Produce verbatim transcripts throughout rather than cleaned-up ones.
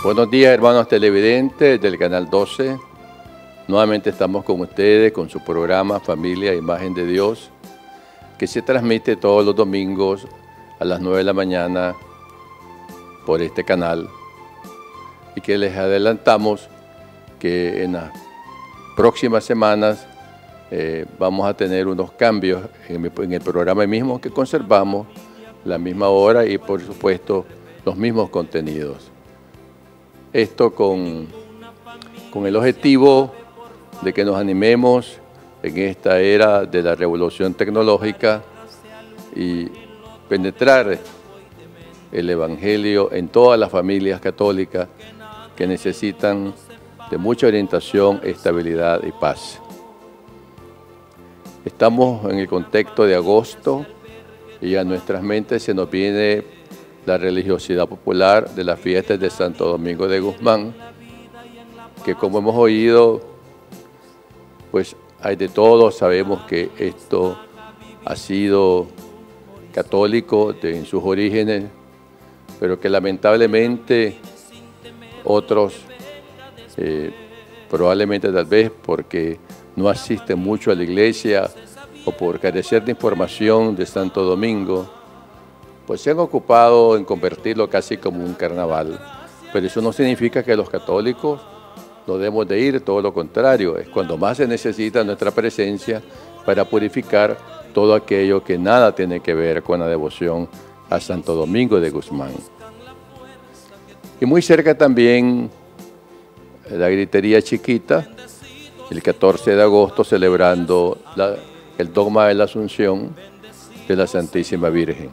Buenos días, hermanos televidentes del Canal doce. Nuevamente estamos con ustedes con su programa Familia Imagen de Dios, que se transmite todos los domingos a las nueve de la mañana por este canal, y que les adelantamos que en las próximas semanas eh, vamos a tener unos cambios en, en el programa mismo, que conservamos la misma hora y por supuesto los mismos contenidos. Esto con, con el objetivo de que nos animemos en esta era de la revolución tecnológica y penetrar el Evangelio en todas las familias católicas que necesitan de mucha orientación, estabilidad y paz. Estamos en el contexto de agosto y a nuestras mentes se nos viene la religiosidad popular de las fiestas de Santo Domingo de Guzmán, que como hemos oído, pues hay de todo. Sabemos que esto ha sido católico de, en sus orígenes, pero que lamentablemente otros, eh, probablemente tal vez porque no asisten mucho a la iglesia o por carecer de información de Santo Domingo, pues se han ocupado en convertirlo casi como un carnaval. Pero eso no significa que los católicos no debemos de ir, todo lo contrario. Es cuando más se necesita nuestra presencia para purificar todo aquello que nada tiene que ver con la devoción a Santo Domingo de Guzmán. Y muy cerca también la gritería chiquita, el catorce de agosto, celebrando la, el dogma de la Asunción de la Santísima Virgen.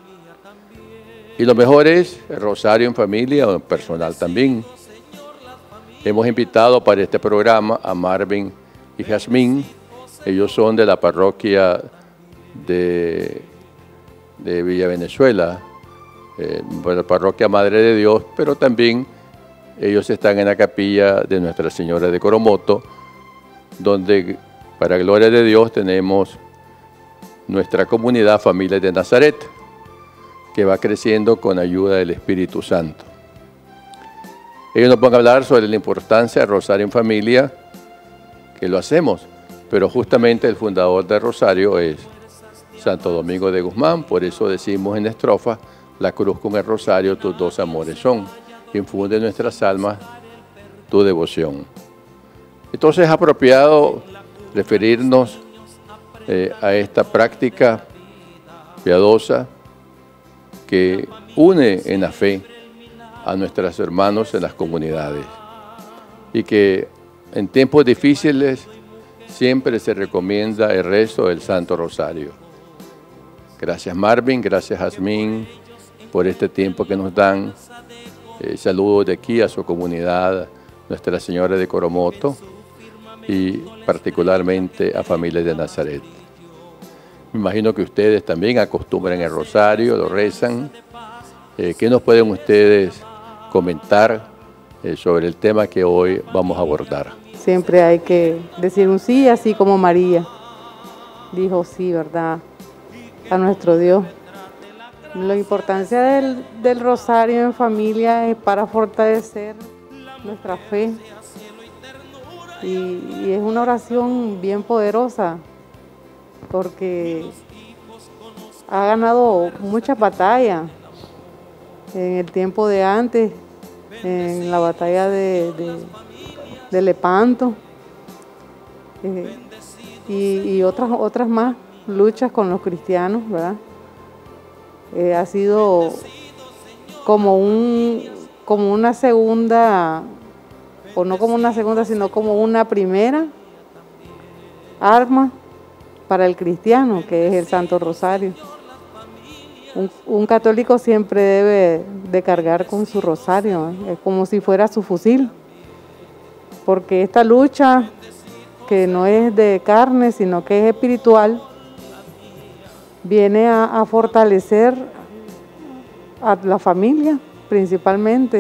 Y lo mejor es el rosario en familia o en personal también. Hemos invitado para este programa a Marvin y Jazmín. Ellos son de la parroquia de, de Villa Venezuela, eh, la parroquia Madre de Dios, pero también ellos están en la capilla de Nuestra Señora de Coromoto, donde para gloria de Dios tenemos nuestra comunidad Familia de Nazaret, que va creciendo con ayuda del Espíritu Santo. Ellos nos van a hablar sobre la importancia de Rosario en familia, que lo hacemos, pero justamente el fundador de Rosario es Santo Domingo de Guzmán. Por eso decimos en la estrofa: la cruz con el rosario, tus dos amores son, infunde en nuestras almas tu devoción. Entonces es apropiado referirnos eh, a esta práctica piadosa que une en la fe a nuestros hermanos en las comunidades, y que en tiempos difíciles siempre se recomienda el rezo del Santo Rosario. Gracias Marvin, gracias Jazmín por este tiempo que nos dan. Eh, saludos de aquí a su comunidad, Nuestra Señora de Coromoto, y particularmente a Familia de Nazaret. Me imagino que ustedes también acostumbran el rosario, lo rezan. Eh, ¿Qué nos pueden ustedes comentar eh, sobre el tema que hoy vamos a abordar? Siempre hay que decir un sí, así como María dijo sí, ¿verdad?, a nuestro Dios. La importancia del, del rosario en familia es para fortalecer nuestra fe, y, y es una oración bien poderosa, porque ha ganado muchas batallas en el tiempo de antes, en la batalla de, de, de Lepanto, eh, y, y otras, otras más luchas con los cristianos, ¿verdad? Eh, ha sido como, un, como una segunda, o no como una segunda, sino como una primera arma para el cristiano, que es el Santo Rosario. Un, un católico siempre debe de cargar con su rosario, ¿eh? Es como si fuera su fusil, porque esta lucha, que no es de carne, sino que es espiritual, viene a, a fortalecer a la familia, principalmente,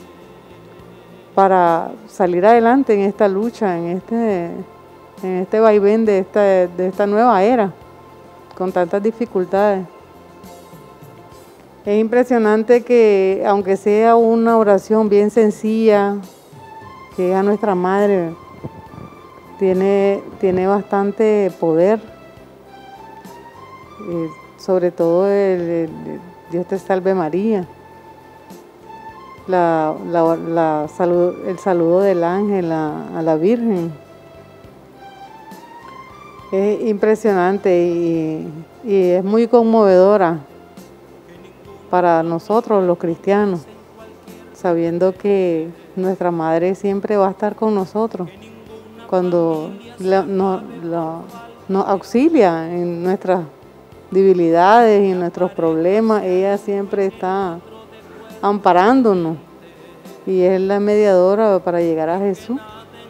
para salir adelante en esta lucha, en este, en este vaivén de esta, de esta nueva era, con tantas dificultades. Es impresionante que, aunque sea una oración bien sencilla, que es a nuestra Madre, tiene, tiene bastante poder. Eh, sobre todo el, el Dios te salve María, la, la, la salud, el saludo del ángel a, a la Virgen. Es impresionante y, y es muy conmovedora para nosotros los cristianos, sabiendo que nuestra Madre siempre va a estar con nosotros cuando la, no, la, nos auxilia en nuestras debilidades y en nuestros problemas. Ella siempre está amparándonos y es la mediadora para llegar a Jesús.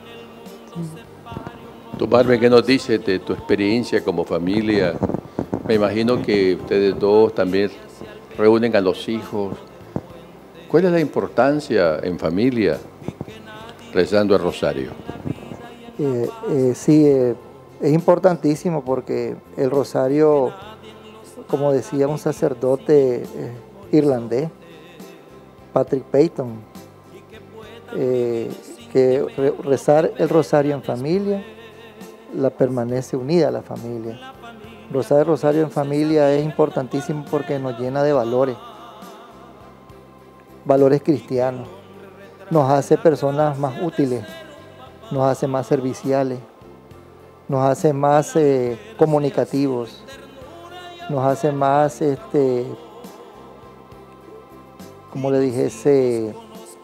Tu Marmen, ¿qué nos dices de tu experiencia como familia? Me imagino que ustedes dos también reúnen a los hijos. ¿Cuál es la importancia en familia rezando el rosario? Eh, eh, sí, eh, es importantísimo porque el rosario, como decía un sacerdote eh, irlandés, Patrick Peyton, eh, que re rezar el rosario en familia la permanece unida a la familia. Rezar el rosario en familia es importantísimo porque nos llena de valores, valores cristianos, nos hace personas más útiles, nos hace más serviciales, nos hace más eh, comunicativos, nos hace más, este, como le dijese,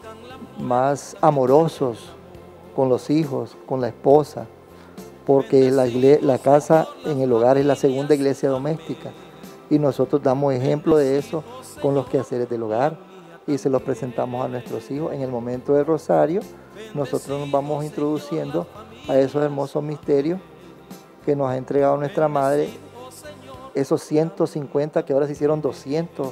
más amorosos con los hijos, con la esposa, porque la, la casa en el hogar es la segunda iglesia doméstica y nosotros damos ejemplo de eso con los quehaceres del hogar y se los presentamos a nuestros hijos. En el momento del rosario nosotros nos vamos introduciendo a esos hermosos misterios que nos ha entregado nuestra Madre, esos ciento cincuenta que ahora se hicieron doscientos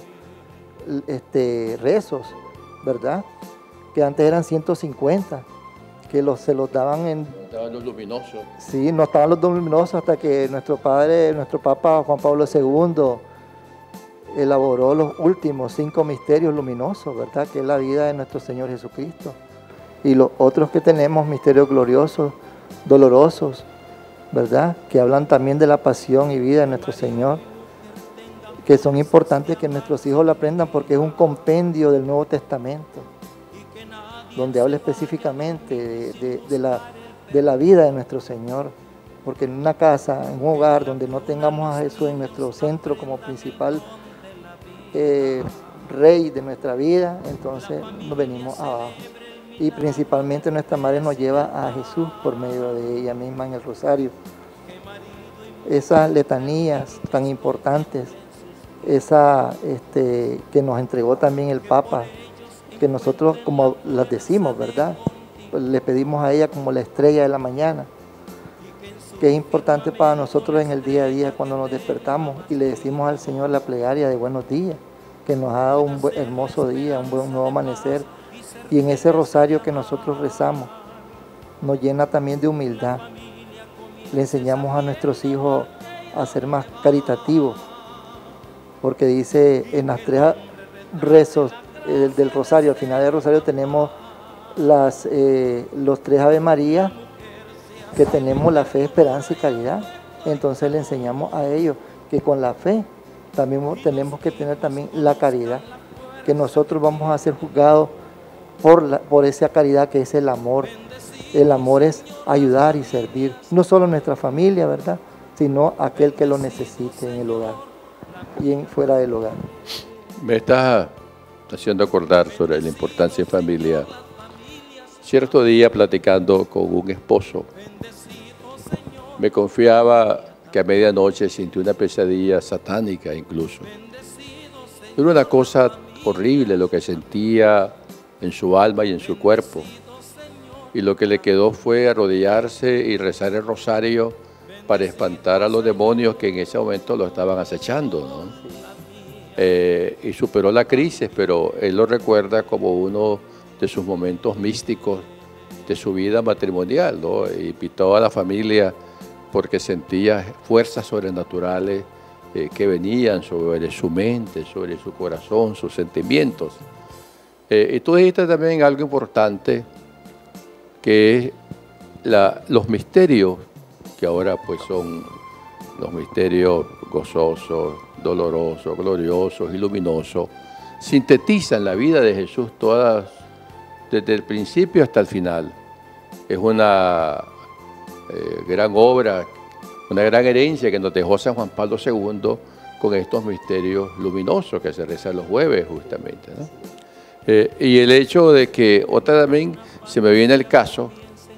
este, rezos, ¿verdad? Que antes eran ciento cincuenta, que los, se los daban en... Estaban los luminosos. Sí, no estaban los luminosos hasta que nuestro padre, nuestro Papa Juan Pablo segundo elaboró los últimos cinco misterios luminosos, ¿verdad? Que es la vida de nuestro Señor Jesucristo. Y los otros que tenemos, misterios gloriosos, dolorosos, ¿verdad? Que hablan también de la pasión y vida de nuestro Señor, que son importantes que nuestros hijos lo aprendan porque es un compendio del Nuevo Testamento, donde habla específicamente de, de, de, la, de la vida de nuestro Señor, porque en una casa, en un hogar donde no tengamos a Jesús en nuestro centro como principal eh, Rey de nuestra vida, entonces nos venimos abajo. Y principalmente nuestra Madre nos lleva a Jesús por medio de ella misma en el rosario. Esas letanías tan importantes, esa este, que nos entregó también el Papa, que nosotros como las decimos, ¿verdad? Pues le pedimos a ella como la estrella de la mañana, que es importante para nosotros en el día a día cuando nos despertamos y le decimos al Señor la plegaria de buenos días, que nos ha dado un hermoso día, un buen nuevo amanecer. Y en ese rosario que nosotros rezamos, nos llena también de humildad. Le enseñamos a nuestros hijos a ser más caritativos, porque dice en las tres rezos eh, del rosario, al final del rosario tenemos las, eh, los tres Ave María, que tenemos la fe, esperanza y caridad. Entonces le enseñamos a ellos que con la fe también tenemos que tener también la caridad, que nosotros vamos a ser juzgados Por, la, por esa caridad que es el amor. El amor es ayudar y servir, no solo nuestra familia, ¿verdad? Sino aquel que lo necesite en el hogar y en, fuera del hogar. Me estás haciendo acordar sobre la importancia de familia. Cierto día, platicando con un esposo, me confiaba que a medianoche sintió una pesadilla satánica incluso. Era una cosa horrible lo que sentía en su alma y en su cuerpo. Y lo que le quedó fue arrodillarse y rezar el rosario para espantar a los demonios que en ese momento lo estaban acechando, ¿no? Eh, y superó la crisis, pero él lo recuerda como uno de sus momentos místicos de su vida matrimonial, ¿no? Y invitó a la familia porque sentía fuerzas sobrenaturales eh, que venían sobre su mente, sobre su corazón, sus sentimientos. Eh, y tú dijiste también algo importante, que es la, los misterios, que ahora pues son los misterios gozosos, dolorosos, gloriosos y luminosos, sintetizan la vida de Jesús todas, desde el principio hasta el final. Es una eh, gran obra, una gran herencia que nos dejó San Juan Pablo segundo con estos misterios luminosos que se rezan los jueves justamente, ¿no? Eh, y el hecho de que, otra también, se me viene el caso,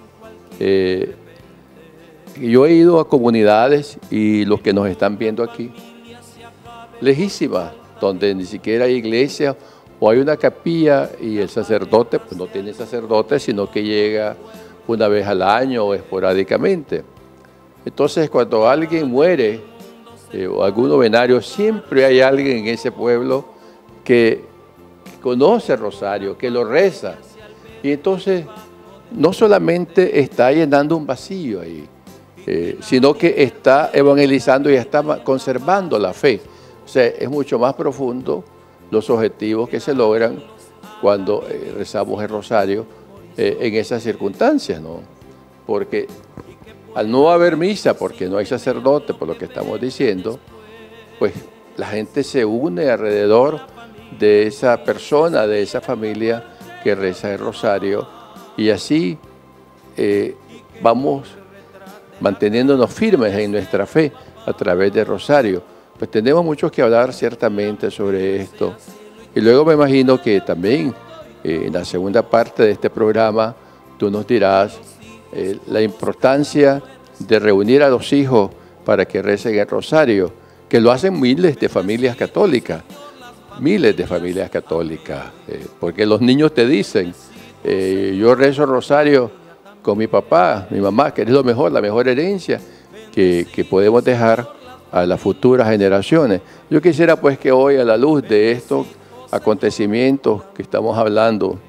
eh, yo he ido a comunidades, y los que nos están viendo aquí, lejísimas, donde ni siquiera hay iglesia o hay una capilla y el sacerdote pues no tiene sacerdote, sino que llega una vez al año o esporádicamente. Entonces, cuando alguien muere eh, o algún novenario, siempre hay alguien en ese pueblo que conoce el rosario, que lo reza. Y entonces, no solamente está llenando un vacío ahí, eh, sino que está evangelizando y está conservando la fe. O sea, es mucho más profundo los objetivos que se logran cuando eh, rezamos el rosario eh, en esas circunstancias, ¿no? Porque al no haber misa, porque no hay sacerdote, por lo que estamos diciendo, pues la gente se une alrededor de esa persona, de esa familia que reza el rosario, y así eh, vamos manteniéndonos firmes en nuestra fe a través del rosario. Pues tenemos mucho que hablar ciertamente sobre esto. Y luego me imagino que también eh, en la segunda parte de este programa tú nos dirás eh, la importancia de reunir a los hijos para que recen el rosario, que lo hacen miles de familias católicas, miles de familias católicas, eh, porque los niños te dicen, eh, yo rezo el rosario con mi papá, mi mamá, que es lo mejor, la mejor herencia que, que podemos dejar a las futuras generaciones. Yo quisiera pues que hoy, a la luz de estos acontecimientos que estamos hablando,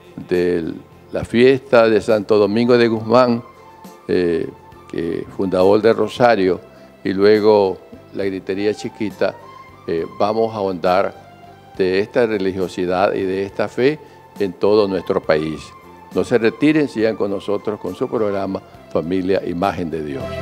de la fiesta de Santo Domingo de Guzmán, eh, que fundador del Rosario, y luego la gritería chiquita, eh, vamos a ahondar de esta religiosidad y de esta fe en todo nuestro país. No se retiren, sigan con nosotros con su programa Familia Imagen de Dios.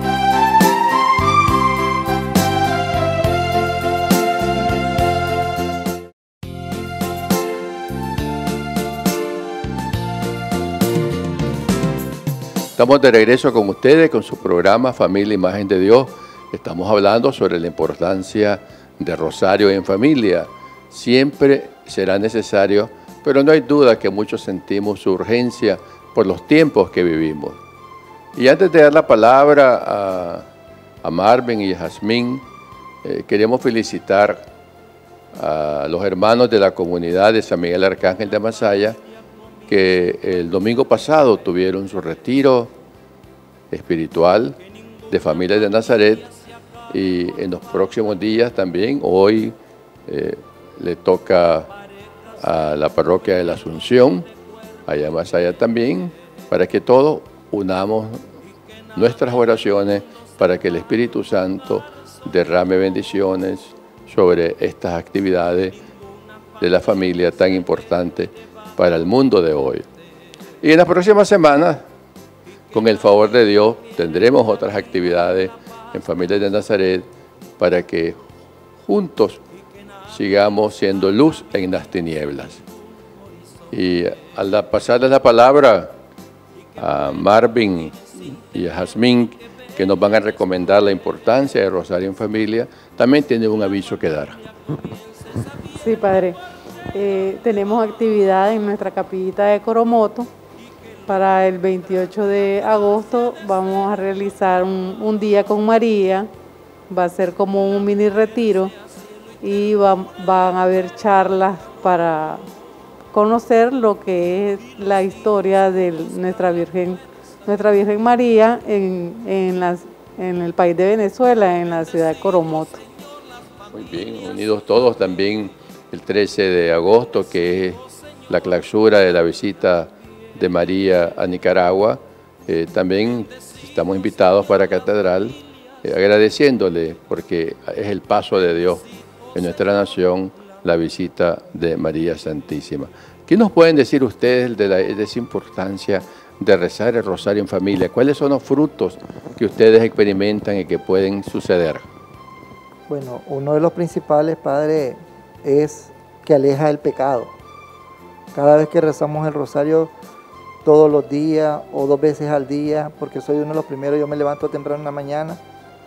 Estamos de regreso con ustedes con su programa Familia Imagen de Dios. Estamos hablando sobre la importancia de rosario en familia. Siempre será necesario, pero no hay duda que muchos sentimos su urgencia por los tiempos que vivimos. Y antes de dar la palabra a, a Marvin y a Jazmín, eh, queremos felicitar a los hermanos de la comunidad de San Miguel Arcángel de Masaya, que el domingo pasado tuvieron su retiro espiritual de Familias de Nazaret, y en los próximos días también, hoy eh, le toca a la parroquia de la Asunción, allá en Masaya también, para que todos unamos nuestras oraciones para que el Espíritu Santo derrame bendiciones sobre estas actividades de la familia tan importante para el mundo de hoy. Y en las próximas semanas, con el favor de Dios, tendremos otras actividades en Familias de Nazaret para que juntos sigamos siendo luz en las tinieblas. Y al pasarles la palabra a Marvin y a Jazmín, que nos van a recomendar la importancia de Rosario en Familia, también tiene un aviso que dar. Sí, Padre. Eh, tenemos actividad en nuestra capillita de Coromoto. Para el veintiocho de agosto vamos a realizar un, un día con María. Va a ser como un mini retiro y va, van a haber charlas para conocer lo que es la historia de nuestra Virgen, nuestra Virgen María en, en, las, en el país de Venezuela, en la ciudad de Coromoto. Muy bien, unidos todos también el trece de agosto, que es la clausura de la visita de María a Nicaragua. Eh, también estamos invitados para Catedral eh, agradeciéndole porque es el paso de Dios en nuestra nación, la visita de María Santísima. ¿Qué nos pueden decir ustedes de, la, de esa importancia de rezar el rosario en familia? ¿Cuáles son los frutos que ustedes experimentan y que pueden suceder? Bueno, uno de los principales, Padre, es que aleja el pecado. Cada vez que rezamos el rosario, todos los días o dos veces al día, porque soy uno de los primeros, yo me levanto temprano en la mañana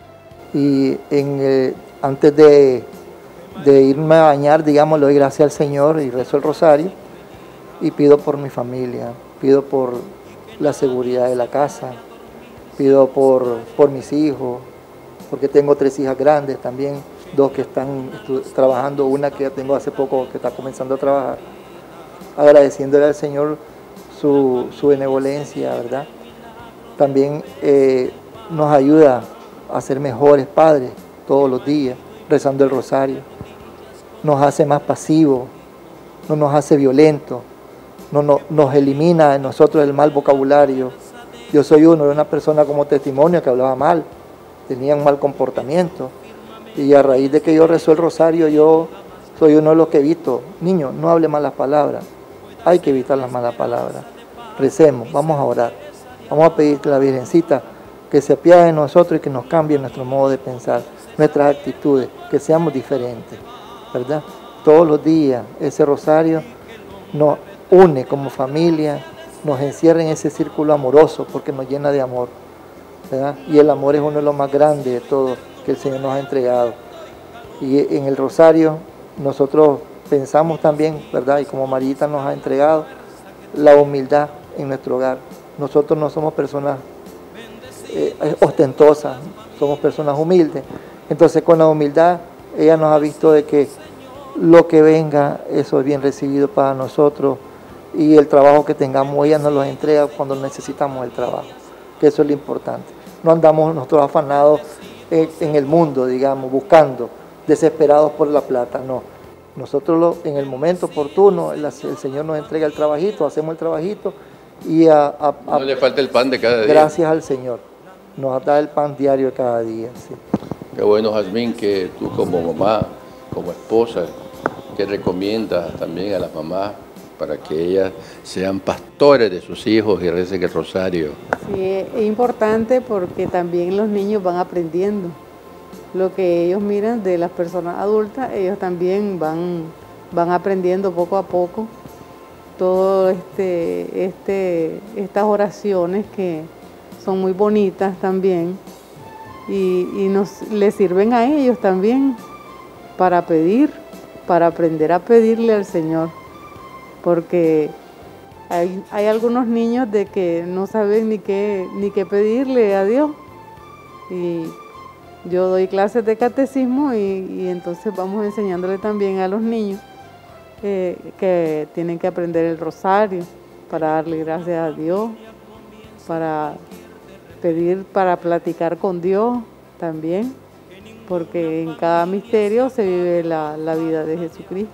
y en, eh, antes de, de irme a bañar, digamos, le doy gracias al Señor y rezo el rosario y pido por mi familia, pido por la seguridad de la casa, pido por, por mis hijos, porque tengo tres hijas grandes también, dos que están trabajando, una que ya tengo hace poco que está comenzando a trabajar, agradeciéndole al Señor su, su benevolencia, ¿verdad? También eh, nos ayuda a ser mejores padres todos los días, rezando el rosario, nos hace más pasivos, no nos hace violentos, no, no, nos elimina de nosotros el mal vocabulario. Yo soy uno de una persona como testimonio que hablaba mal, tenía un mal comportamiento, y a raíz de que yo rezo el rosario, yo soy uno de los que evito, niños, no hable malas palabras, hay que evitar las malas palabras, recemos, vamos a orar, vamos a pedir a la Virgencita que se apiade de nosotros y que nos cambie nuestro modo de pensar, nuestras actitudes, que seamos diferentes, ¿verdad? Todos los días ese rosario nos une como familia, nos encierra en ese círculo amoroso porque nos llena de amor, ¿verdad? Y el amor es uno de los más grandes de todos que el Señor nos ha entregado. Y en el rosario nosotros pensamos también, ¿verdad? Y como Marita nos ha entregado, la humildad en nuestro hogar. Nosotros no somos personas eh, ostentosas, somos personas humildes. Entonces con la humildad ella nos ha visto de que lo que venga, eso es bien recibido para nosotros, y el trabajo que tengamos ella nos lo entrega cuando necesitamos el trabajo, que eso es lo importante. No andamos nosotros afanados en, en el mundo, digamos, buscando, desesperados por la plata, no. Nosotros lo, en el momento oportuno, el, el Señor nos entrega el trabajito, hacemos el trabajito y a, a, a, no le falta el pan de cada día. Gracias al Señor, nos da el pan diario de cada día. Sí. Qué bueno, Jazmín, que tú como mamá, como esposa, que recomiendas también a las mamás para que ellas sean pastores de sus hijos y recen el rosario. Sí, es importante porque también los niños van aprendiendo. Lo que ellos miran de las personas adultas, ellos también van, van aprendiendo poco a poco todo este, este, estas oraciones que son muy bonitas también y, y nos les sirven a ellos también para pedir, para aprender a pedirle al Señor, porque hay, hay algunos niños de que no saben ni qué, ni qué pedirle a Dios, y yo doy clases de catecismo y, y entonces vamos enseñándole también a los niños eh, que tienen que aprender el rosario para darle gracias a Dios, para pedir, para platicar con Dios también, porque en cada misterio se vive la, la vida de Jesucristo.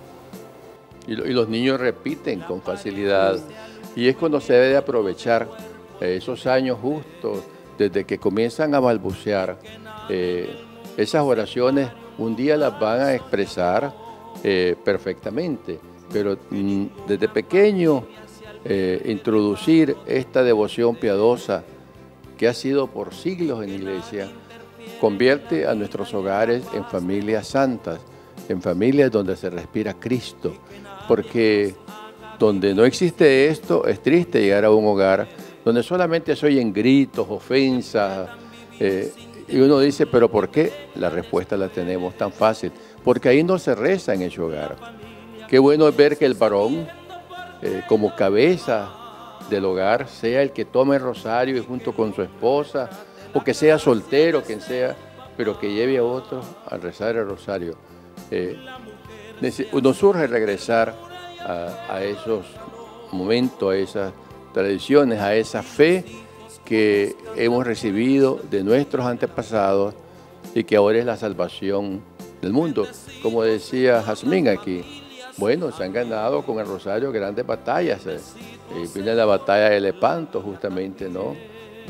Y, lo, y los niños repiten con facilidad, y es cuando se debe de aprovechar eh, esos años justos, desde que comienzan a balbucear. Eh, esas oraciones un día las van a expresar eh, perfectamente, pero mm, desde pequeño eh, introducir esta devoción piadosa que ha sido por siglos en la iglesia, convierte a nuestros hogares en familias santas, en familias donde se respira Cristo, porque donde no existe esto es triste llegar a un hogar donde solamente se oyen gritos, ofensas, eh, y uno dice, ¿pero por qué? La respuesta la tenemos tan fácil, porque ahí no se reza en ese hogar. Qué bueno es ver que el varón, eh, como cabeza del hogar, sea el que tome el rosario y junto con su esposa, o que sea soltero, quien sea, pero que lleve a otros a rezar el rosario. Eh, nos surge regresar a, a esos momentos, a esas tradiciones, a esa fe que hemos recibido de nuestros antepasados y que ahora es la salvación del mundo. Como decía Jazmín aquí, bueno, se han ganado con el rosario grandes batallas. Eh, viene la batalla de Lepanto, justamente, ¿no?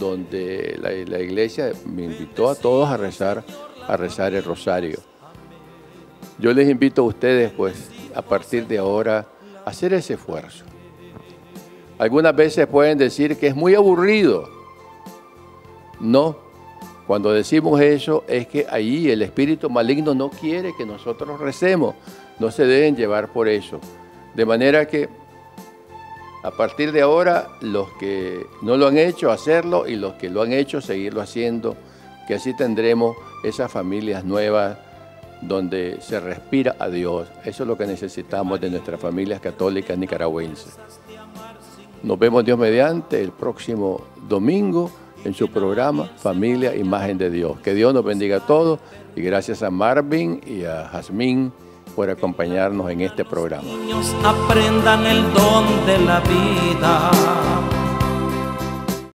donde la, la iglesia me invitó a todos a rezar, a rezar el rosario. Yo les invito a ustedes, pues, a partir de ahora, a hacer ese esfuerzo. Algunas veces pueden decir que es muy aburrido. No, cuando decimos eso es que ahí el espíritu maligno no quiere que nosotros recemos. No se deben llevar por eso. De manera que a partir de ahora, los que no lo han hecho, hacerlo, y los que lo han hecho, seguirlo haciendo, que así tendremos esas familias nuevas donde se respira a Dios. Eso es lo que necesitamos de nuestras familias católicas nicaragüenses. Nos vemos, Dios mediante, el próximo domingo en su programa Familia Imagen de Dios. Que Dios nos bendiga a todos y gracias a Marvin y a Jazmín por acompañarnos en este programa. Niños aprendan el don de la vida.